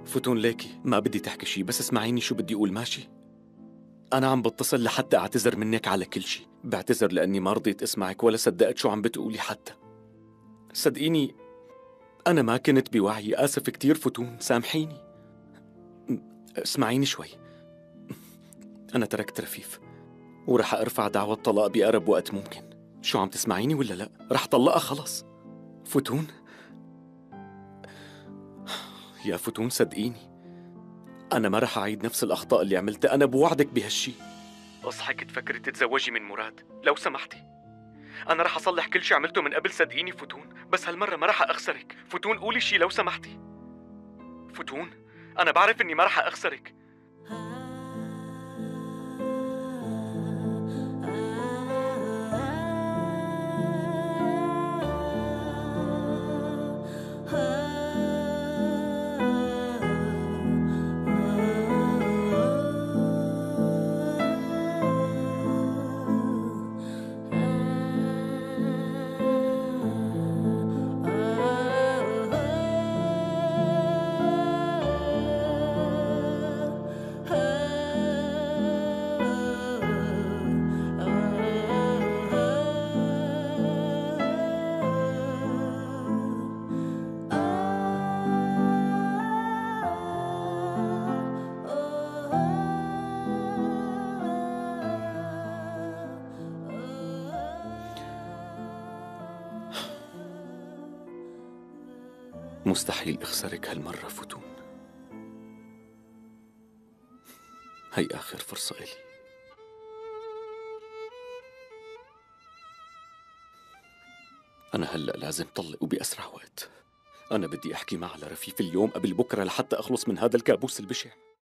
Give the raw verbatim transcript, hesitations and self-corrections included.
فتون ليكي ما بدي تحكي شي، بس اسمعيني شو بدي أقول، ماشي؟ أنا عم بتصل لحتى أعتذر منك على كل شي. بعتذر لأني ما رضيت اسمعك ولا صدقت شو عم بتقولي حتى. صدقيني أنا ما كنت بوعي، آسف كتير فتون، سامحيني. اسمعيني شوي. أنا تركت رفيف ورح أرفع دعوى طلاق بأقرب وقت ممكن. شو عم تسمعيني ولا لا؟ رح طلقها خلص. فتون يا فتون صدقيني أنا ما رح أعيد نفس الأخطاء اللي عملتها. أنا بوعدك بهالشي. اصحك تفكري تتزوجي من مراد لو سمحتي. أنا رح أصلح كل شي عملته من قبل، صدقيني فتون، بس هالمرة ما رح أخسرك. فتون قولي شي لو سمحتي. فتون أنا بعرف إني ما رح أخسرك. مستحيل أخسرك هالمرة فتون. هي آخر فرصة إلي. أنا هلأ لازم طلق وبأسرع وقت. أنا بدي أحكي معها لرفيف اليوم قبل بكرة لحتى أخلص من هذا الكابوس البشع.